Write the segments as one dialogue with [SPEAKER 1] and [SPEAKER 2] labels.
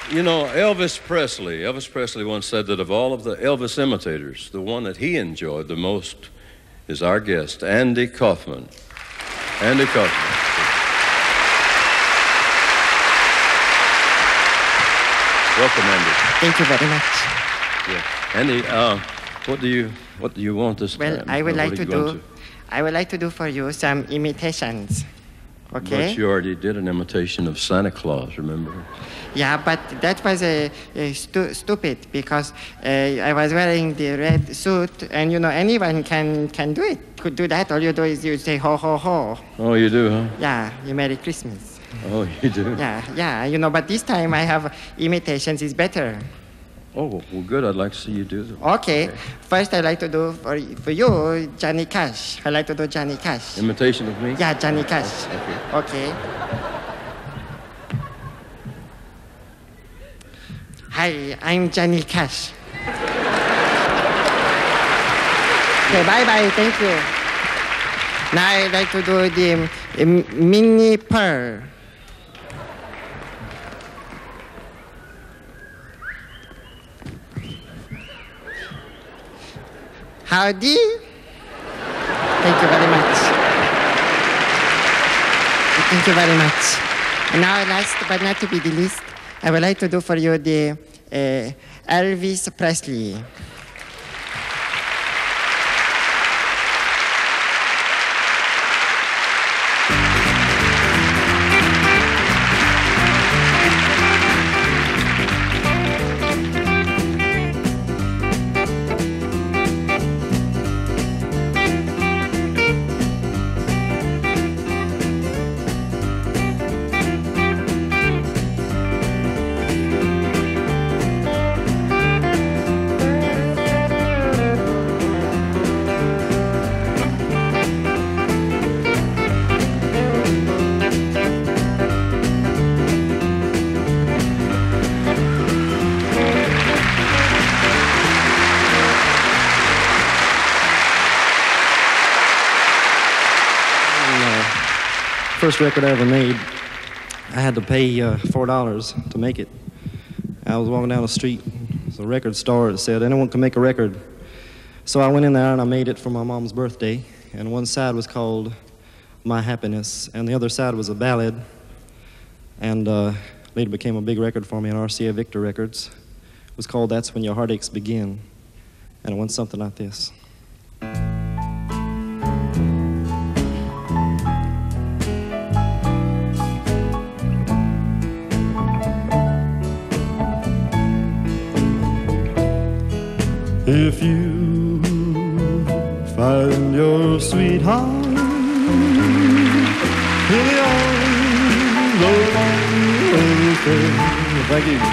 [SPEAKER 1] You know, Elvis Presley once said that of all of the Elvis imitators, the one that he enjoyed the most is our guest, Andy Kaufman. Andy Kaufman. Welcome, Andy.
[SPEAKER 2] Thank you very much.
[SPEAKER 1] Yeah. Andy, what do you want this
[SPEAKER 2] well,
[SPEAKER 1] time?
[SPEAKER 2] I would like to do for you some imitations. Okay?
[SPEAKER 1] But you already did an imitation of Santa Claus, remember?
[SPEAKER 2] Yeah, but that was stupid because I was wearing the red suit, and you know anyone can do it. Could do that. All you do is you say ho ho ho.
[SPEAKER 1] Oh, you do, huh?
[SPEAKER 2] Yeah, you Merry Christmas.
[SPEAKER 1] Oh, you do?
[SPEAKER 2] Yeah, you know. But this time I have imitations is better.
[SPEAKER 1] Oh, well, good. I'd like to see you do them.
[SPEAKER 2] Okay. First, I'd like to do for you Johnny Cash. I'd like to do Johnny Cash.
[SPEAKER 1] Imitation of me?
[SPEAKER 2] Yeah, Johnny Cash. Okay. Hi, I'm Johnny Cash. Okay, bye-bye, thank you. Now I'd like to do the mini pearl. Howdy. Thank you very much. Thank you very much. And now, last but not to be the least, I would like to do for you the Elvis Presley.
[SPEAKER 3] First record I ever made, I had to pay $4 to make it. I was walking down the street, there's a record store that said anyone can make a record. So I went in there and I made it for my mom's birthday, and one side was called My Happiness, and the other side was a ballad, and later became a big record for me on RCA Victor Records. It was called That's When Your Heartaches Begin, and it went something like this. If you find your sweetheart in the arms of a friend, thank you.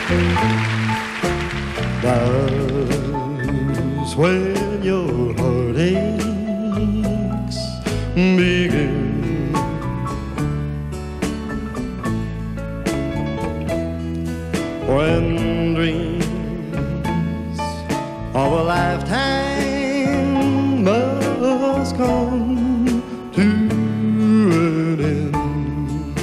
[SPEAKER 3] That's when your heartaches begin. When dreams of a lifetime must come to an end.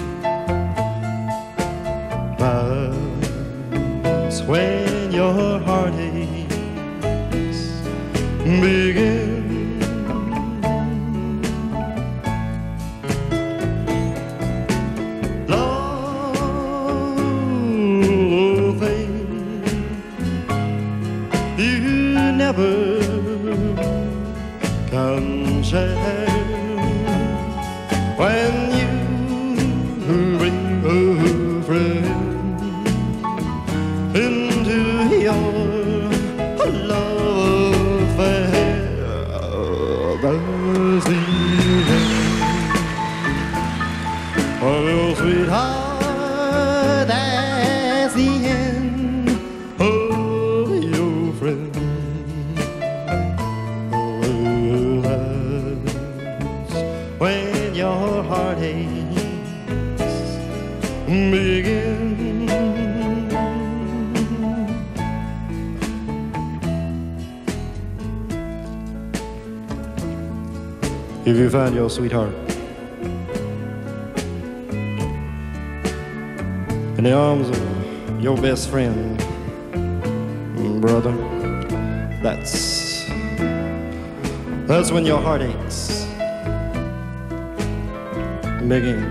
[SPEAKER 3] That's when your heartaches begin. Love thing you never can share when you bring a friend into your love affair. That's the end of your sweetheart. That's the end of your friend. When your heartaches begin. If you find your sweetheart in the arms of your best friend, brother. That's when your heartaches begin.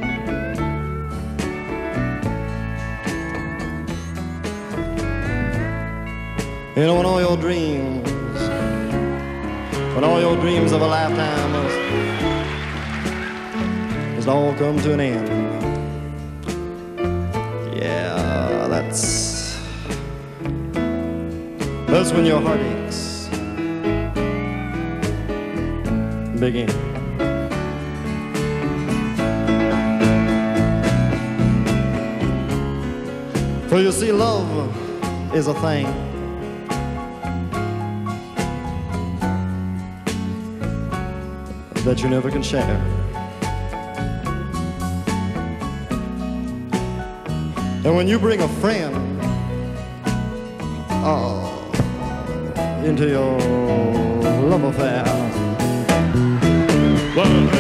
[SPEAKER 3] You know, when all your dreams of a lifetime must all come to an end. Yeah, that's when your heartaches begin. For you see, love is a thing that you never can share. And when you bring a friend into your love affair, well,